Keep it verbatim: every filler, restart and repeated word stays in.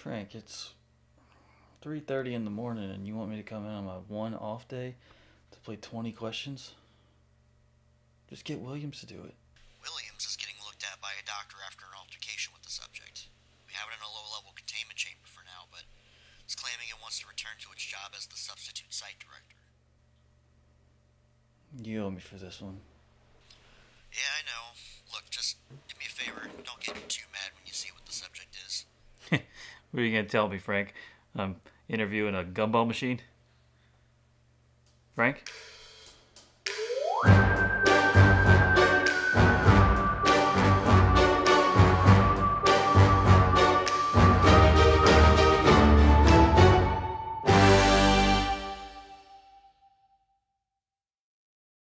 Frank, it's three thirty in the morning and you want me to come in on my one off day to play twenty questions? Just get Williams to do it. Williams is getting looked at by a doctor after an altercation with the subject. We have it in a low-level containment chamber for now, but it's claiming it wants to return to its job as the substitute site director. You owe me for this one. Yeah, I know. Look, just do me a favor. Don't get too mad when you see what the subject is. What are you going to tell me, Frank? I'm interviewing a gumball machine? Frank?